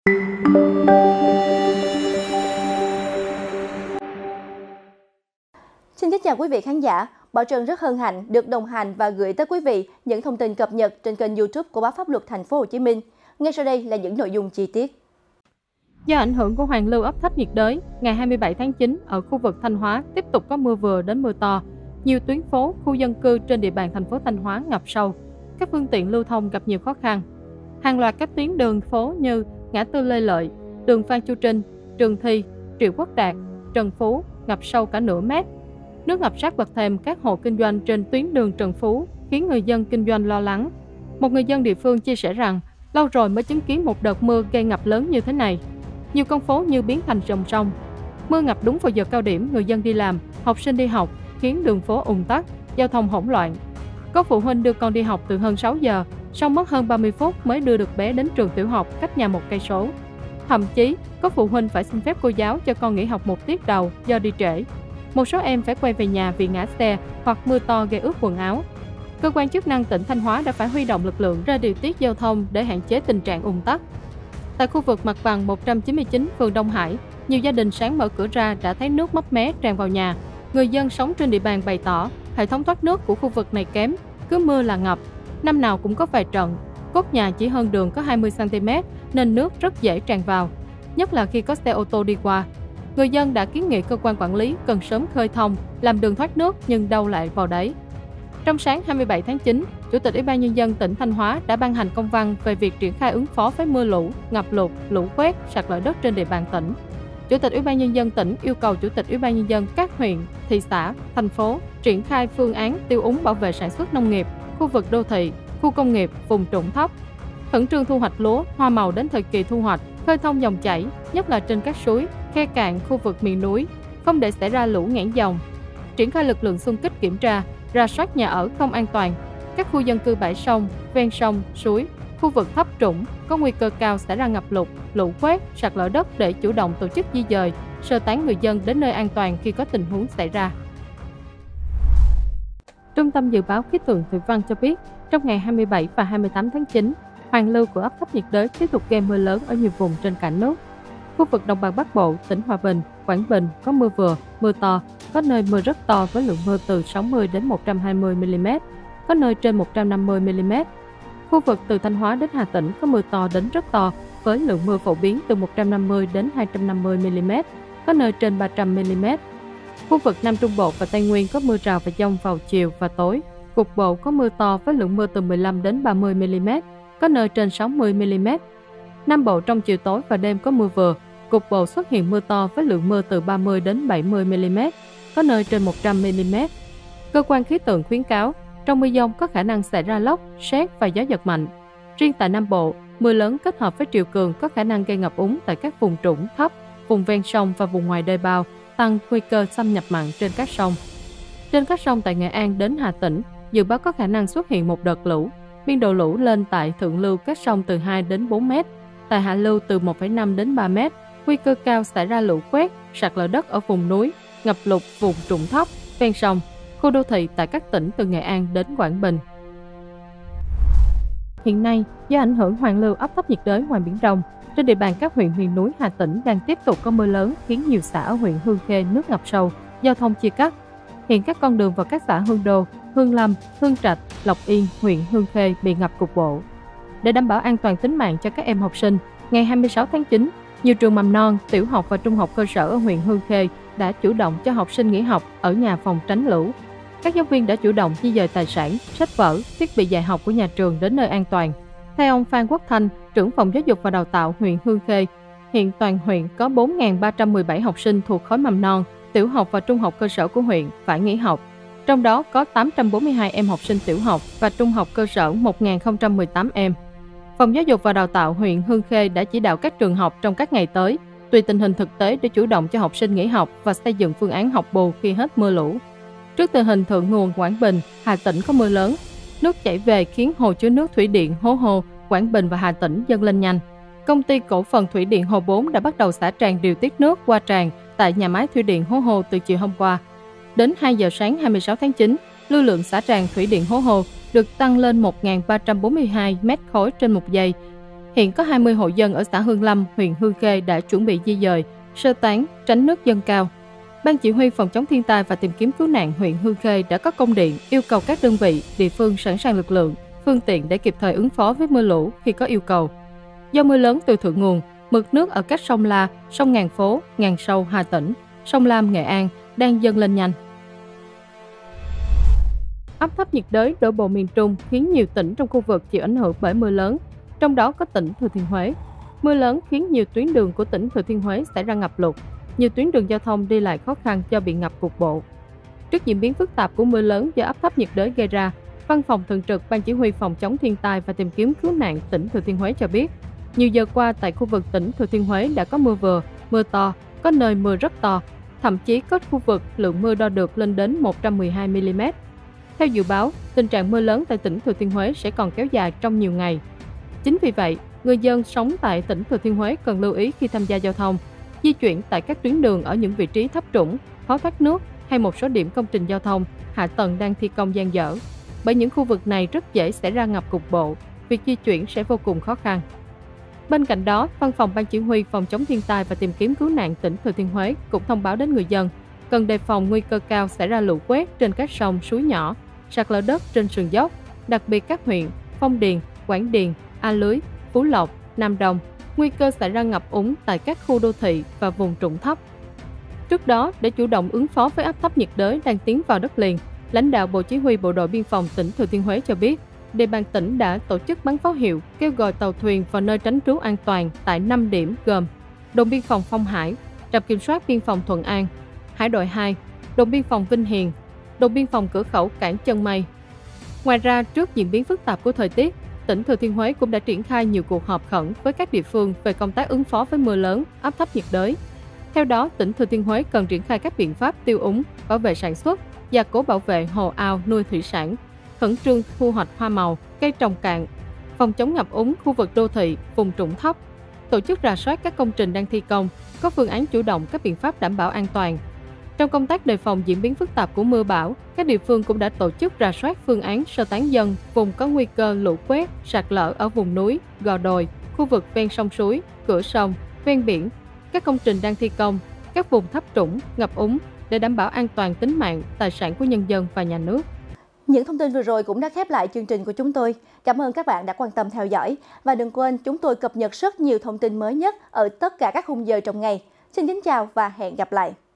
Xin kính chào quý vị khán giả. Bảo Trân rất hân hạnh được đồng hành và gửi tới quý vị những thông tin cập nhật trên kênh YouTube của Báo Pháp Luật Thành phố Hồ Chí Minh. Ngay sau đây là những nội dung chi tiết. Do ảnh hưởng của hoàn lưu áp thấp nhiệt đới, ngày 27 tháng 9 ở khu vực Thanh Hóa tiếp tục có mưa vừa đến mưa to. Nhiều tuyến phố, khu dân cư trên địa bàn thành phố Thanh Hóa ngập sâu. Các phương tiện lưu thông gặp nhiều khó khăn. Hàng loạt các tuyến đường phố như ngã tư Lê Lợi, đường Phan Chu Trinh, Trường Thi, Triệu Quốc Đạt, Trần Phú ngập sâu cả nửa mét. Nước ngập sát bậc thềm các hộ kinh doanh trên tuyến đường Trần Phú khiến người dân kinh doanh lo lắng. Một người dân địa phương chia sẻ rằng lâu rồi mới chứng kiến một đợt mưa gây ngập lớn như thế này. Nhiều con phố như biến thành dòng sông. Mưa ngập đúng vào giờ cao điểm người dân đi làm, học sinh đi học khiến đường phố ùn tắc, giao thông hỗn loạn. Có phụ huynh đưa con đi học từ hơn 6 giờ, sau mất hơn 30 phút mới đưa được bé đến trường tiểu học cách nhà 1 cây số. Thậm chí, có phụ huynh phải xin phép cô giáo cho con nghỉ học một tiết đầu do đi trễ. Một số em phải quay về nhà vì ngã xe hoặc mưa to gây ướt quần áo. Cơ quan chức năng tỉnh Thanh Hóa đã phải huy động lực lượng ra điều tiết giao thông để hạn chế tình trạng ùn tắc. Tại khu vực mặt bằng 199 phường Đông Hải, nhiều gia đình sáng mở cửa ra đã thấy nước mấp mé tràn vào nhà. Người dân sống trên địa bàn bày tỏ hệ thống thoát nước của khu vực này kém, cứ mưa là ngập. Năm nào cũng có vài trận, cốt nhà chỉ hơn đường có 20 cm nên nước rất dễ tràn vào, nhất là khi có xe ô tô đi qua. Người dân đã kiến nghị cơ quan quản lý cần sớm khơi thông, làm đường thoát nước nhưng đâu lại vào đấy. Trong sáng 27 tháng 9, Chủ tịch Ủy ban Nhân dân tỉnh Thanh Hóa đã ban hành công văn về việc triển khai ứng phó với mưa lũ, ngập lụt, lũ quét, sạt lở đất trên địa bàn tỉnh. Chủ tịch Ủy ban Nhân dân tỉnh yêu cầu Chủ tịch Ủy ban Nhân dân các huyện, thị xã, thành phố triển khai phương án tiêu úng bảo vệ sản xuất nông nghiệp, khu vực đô thị, khu công nghiệp, vùng trũng thấp. Khẩn trương thu hoạch lúa, hoa màu đến thời kỳ thu hoạch, khơi thông dòng chảy, nhất là trên các suối, khe cạn khu vực miền núi, không để xảy ra lũ nghẽn dòng. Triển khai lực lượng xung kích kiểm tra, rà soát nhà ở không an toàn, các khu dân cư bãi sông, ven sông, suối, khu vực thấp trũng có nguy cơ cao xảy ra ngập lụt, lũ quét, sạt lở đất để chủ động tổ chức di dời, sơ tán người dân đến nơi an toàn khi có tình huống xảy ra. Trung tâm Dự báo Khí tượng Thủy văn cho biết, trong ngày 27 và 28 tháng 9, hoàn lưu của áp thấp nhiệt đới tiếp tục gây mưa lớn ở nhiều vùng trên cả nước. Khu vực Đồng bằng Bắc Bộ, tỉnh Hòa Bình, Quảng Bình có mưa vừa, mưa to, có nơi mưa rất to với lượng mưa từ 60 đến 120 mm, có nơi trên 150 mm. Khu vực từ Thanh Hóa đến Hà Tĩnh có mưa to đến rất to với lượng mưa phổ biến từ 150 đến 250 mm, có nơi trên 300 mm. Khu vực Nam Trung Bộ và Tây Nguyên có mưa rào và dông vào chiều và tối. Cục bộ có mưa to với lượng mưa từ 15 đến 30 mm, có nơi trên 60 mm. Nam Bộ trong chiều tối và đêm có mưa vừa, cục bộ xuất hiện mưa to với lượng mưa từ 30 đến 70 mm, có nơi trên 100 mm. Cơ quan khí tượng khuyến cáo, trong mưa dông có khả năng xảy ra lốc, sét và gió giật mạnh. Riêng tại Nam Bộ, mưa lớn kết hợp với triều cường có khả năng gây ngập úng tại các vùng trũng thấp, vùng ven sông và vùng ngoài đê bao, tăng nguy cơ xâm nhập mặn trên các sông. Trên các sông tại Nghệ An đến Hà Tĩnh, dự báo có khả năng xuất hiện một đợt lũ. Biên độ lũ lên tại thượng lưu các sông từ 2 đến 4 m, tại hạ lưu từ 1,5 đến 3 m. Nguy cơ cao xảy ra lũ quét, sạt lở đất ở vùng núi, ngập lụt vùng trũng thấp, ven sông, khu đô thị tại các tỉnh từ Nghệ An đến Quảng Bình. Hiện nay, do ảnh hưởng hoàn lưu áp thấp nhiệt đới ngoài Biển Đông, trên địa bàn các huyện miền núi Hà Tĩnh đang tiếp tục có mưa lớn khiến nhiều xã ở huyện Hương Khê nước ngập sâu, giao thông chia cắt. Hiện các con đường vào các xã Hương Đô, Hương Lâm, Hương Trạch, Lộc Yên, huyện Hương Khê bị ngập cục bộ. Để đảm bảo an toàn tính mạng cho các em học sinh, ngày 26 tháng 9, nhiều trường mầm non, tiểu học và trung học cơ sở ở huyện Hương Khê đã chủ động cho học sinh nghỉ học ở nhà phòng tránh lũ. Các giáo viên đã chủ động di dời tài sản, sách vở, thiết bị dạy học của nhà trường đến nơi an toàn. Theo ông Phan Quốc Thanh, trưởng phòng giáo dục và đào tạo huyện Hương Khê, hiện toàn huyện có 4.317 học sinh thuộc khối mầm non, tiểu học và trung học cơ sở của huyện phải nghỉ học. Trong đó có 842 em học sinh tiểu học và trung học cơ sở 1.018 em. Phòng Giáo dục và Đào tạo huyện Hương Khê đã chỉ đạo các trường học trong các ngày tới, tùy tình hình thực tế để chủ động cho học sinh nghỉ học và xây dựng phương án học bù khi hết mưa lũ. Trước tình hình thượng nguồn Quảng Bình, Hà Tĩnh có mưa lớn, nước chảy về khiến hồ chứa nước thủy điện Hố Hô, Quảng Bình và Hà Tĩnh dâng lên nhanh. Công ty cổ phần thủy điện Hồ 4 đã bắt đầu xả tràn điều tiết nước qua tràn tại nhà máy thủy điện Hố Hô từ chiều hôm qua. Đến 2 giờ sáng 26 tháng 9, lưu lượng xả tràn thủy điện Hố Hô được tăng lên 1.342 mét khối trên một giây. Hiện có 20 hộ dân ở xã Hương Lâm, huyện Hương Khê đã chuẩn bị di dời, sơ tán, tránh nước dâng cao. Ban Chỉ huy Phòng chống thiên tai và tìm kiếm cứu nạn huyện Hương Khê đã có công điện yêu cầu các đơn vị, địa phương sẵn sàng lực lượng, phương tiện để kịp thời ứng phó với mưa lũ khi có yêu cầu. Do mưa lớn từ thượng nguồn, mực nước ở các sông La, sông Ngàn Phố, Ngàn Sâu, Hà Tĩnh, sông Lam, Nghệ An đang dâng lên nhanh. Áp thấp nhiệt đới đổ bộ miền Trung khiến nhiều tỉnh trong khu vực chịu ảnh hưởng bởi mưa lớn, trong đó có tỉnh Thừa Thiên Huế. Mưa lớn khiến nhiều tuyến đường của tỉnh Thừa Thiên Huế xảy ra ngập lụt, nhiều tuyến đường giao thông đi lại khó khăn do bị ngập cục bộ. Trước diễn biến phức tạp của mưa lớn do áp thấp nhiệt đới gây ra, Văn phòng Thường trực Ban Chỉ huy Phòng chống thiên tai và tìm kiếm cứu nạn tỉnh Thừa Thiên Huế cho biết, nhiều giờ qua tại khu vực tỉnh Thừa Thiên Huế đã có mưa vừa, mưa to, có nơi mưa rất to, thậm chí có khu vực lượng mưa đo được lên đến 112 mm. Theo dự báo, tình trạng mưa lớn tại tỉnh Thừa Thiên Huế sẽ còn kéo dài trong nhiều ngày. Chính vì vậy, người dân sống tại tỉnh Thừa Thiên Huế cần lưu ý khi tham gia giao thông, di chuyển tại các tuyến đường ở những vị trí thấp trũng, khó thoát nước hay một số điểm công trình giao thông, hạ tầng đang thi công dang dở. Bởi những khu vực này rất dễ xảy ra ngập cục bộ, việc di chuyển sẽ vô cùng khó khăn. Bên cạnh đó, Văn phòng Ban Chỉ huy Phòng chống thiên tai và tìm kiếm cứu nạn tỉnh Thừa Thiên Huế cũng thông báo đến người dân cần đề phòng nguy cơ cao xảy ra lũ quét trên các sông, suối nhỏ, sạt lở đất trên sườn dốc, đặc biệt các huyện Phong Điền, Quảng Điền, A Lưới, Phú Lộc, Nam Đồng, nguy cơ xảy ra ngập úng tại các khu đô thị và vùng trũng thấp. Trước đó, để chủ động ứng phó với áp thấp nhiệt đới đang tiến vào đất liền, lãnh đạo Bộ Chỉ huy Bộ đội Biên phòng tỉnh Thừa Thiên Huế cho biết, địa bàn tỉnh đã tổ chức bắn pháo hiệu kêu gọi tàu thuyền vào nơi tránh trú an toàn tại 5 điểm gồm đồn biên phòng Phong Hải, trạm kiểm soát biên phòng Thuận An, Hải đội 2, đồn biên phòng Vinh Hiền, đồn biên phòng cửa khẩu cảng Chân Mây. Ngoài ra, trước diễn biến phức tạp của thời tiết, tỉnh Thừa Thiên Huế cũng đã triển khai nhiều cuộc họp khẩn với các địa phương về công tác ứng phó với mưa lớn, áp thấp nhiệt đới. Theo đó, tỉnh Thừa Thiên Huế cần triển khai các biện pháp tiêu úng, bảo vệ sản xuất, gia cố bảo vệ hồ ao nuôi thủy sản, khẩn trương thu hoạch hoa màu, cây trồng cạn, phòng chống ngập úng khu vực đô thị, vùng trũng thấp, tổ chức rà soát các công trình đang thi công, có phương án chủ động các biện pháp đảm bảo an toàn. Trong công tác đề phòng diễn biến phức tạp của mưa bão, các địa phương cũng đã tổ chức rà soát phương án sơ tán dân vùng có nguy cơ lũ quét, sạt lở ở vùng núi, gò đồi, khu vực ven sông suối, cửa sông, ven biển, các công trình đang thi công, các vùng thấp trũng, ngập úng để đảm bảo an toàn tính mạng, tài sản của nhân dân và nhà nước. Những thông tin vừa rồi cũng đã khép lại chương trình của chúng tôi. Cảm ơn các bạn đã quan tâm theo dõi. Và đừng quên, chúng tôi cập nhật rất nhiều thông tin mới nhất ở tất cả các khung giờ trong ngày. Xin kính chào và hẹn gặp lại.